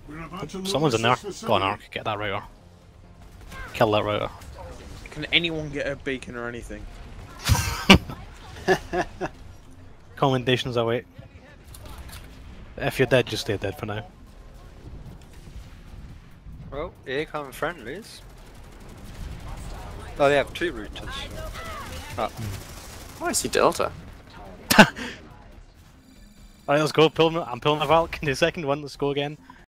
Someone's in there. Go on, Ark. Get that router. Kill that router. Can anyone get a beacon or anything? Commendations await. If you're dead, just stay dead for now. Well, here come friendlies. Oh, they have 2 routers. Oh. Oh, I see Delta. Alright, let's go. I'm pulling a Valk in the second one. Let's go again.